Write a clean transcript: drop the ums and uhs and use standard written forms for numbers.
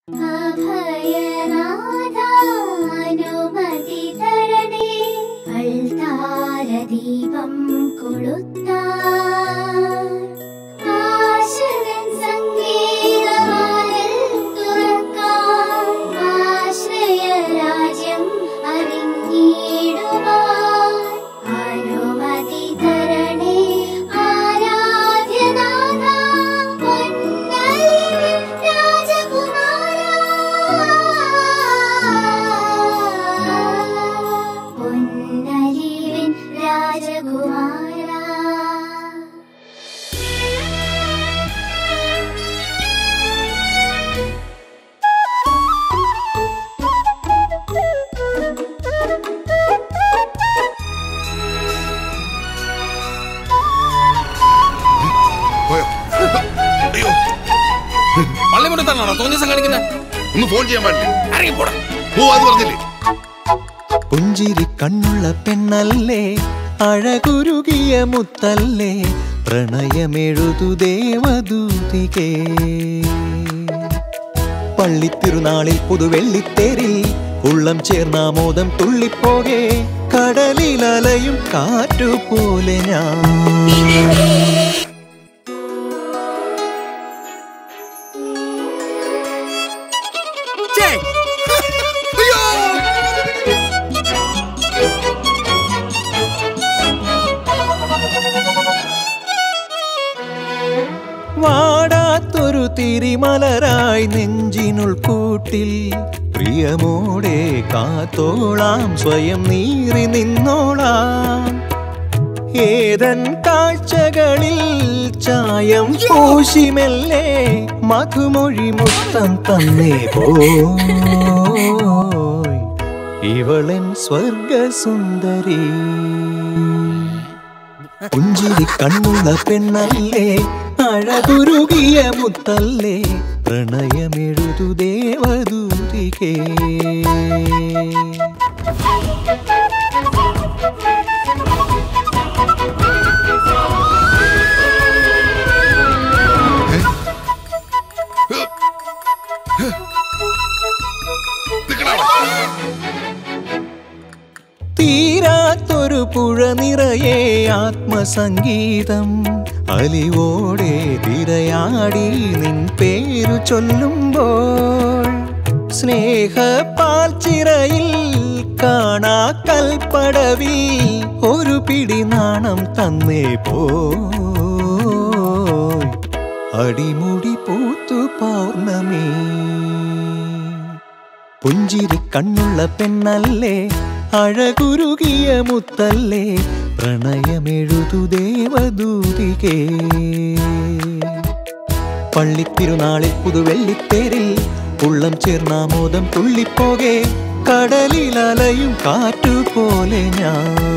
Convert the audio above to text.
ദീപം കൊളുത്താ പുഞ്ചിരി കണ്ണുള്ള പെണ്ണല്ലേ, അഴകുരുകിയ മുത്തല്ലേ, പ്രണയമെഴുതു ദേവദൂതികേ. പള്ളിത്തിരുനാളിൽ പുതുവെള്ളിത്തേരിൽ ഉള്ളം ചേർന്നാമോദം തുള്ളിപ്പോകെ, കടലിലലയും കാറ്റുപോലെ ഞാൻ. വാടാത്തൊരു തിരിമലരായി നെഞ്ചിനുൾക്കൂട്ടിൽ പ്രിയമോടെ കാത്തോളാം, സ്വയം നീറി നിന്നോളാം. ഏതൻ കാഴ്ചകളിൽ ചായം പൂശിമെല്ലെ, മധുമൊഴി മുത്തം തന്നേ പോയി ഇവളൻ സ്വർഗസുന്ദരി. പുഞ്ചിരി കണ്ണുള്ള പെണ്ണല്ലേ, അഴകുരുകിയ മുത്തല്ലേ, പ്രണയമെഴുതു ദേവദൂതികേ. തീരാത്തൊരു പുഴ നിറയെ ആത്മസംഗീതം, അലിവോടെ തിരയാടി നിൻ പേരു ചൊല്ലുമ്പോൾ, സ്നേഹപ്പാൽച്ചിറയിൽ കാണാ കൽപ്പടവിൽ ഒരു പിടി നാണം തന്നേ പോയി അടിമുടി പൂത്തു പൗർണമി. പുഞ്ചിരി കണ്ണുള്ള പെണ്ണല്ലേ, അഴകുരുകിയ മുത്തല്ലേ, പ്രണയമെഴുതു ദേവദൂതികേ. പള്ളിത്തിരുനാളിൽ പുതുവെള്ളിത്തേരിൽ ഉള്ളം ചേർന്നാമോദം തുള്ളിപ്പോകെ, കടലിലലയും കാറ്റുപോലെ ഞാൻ.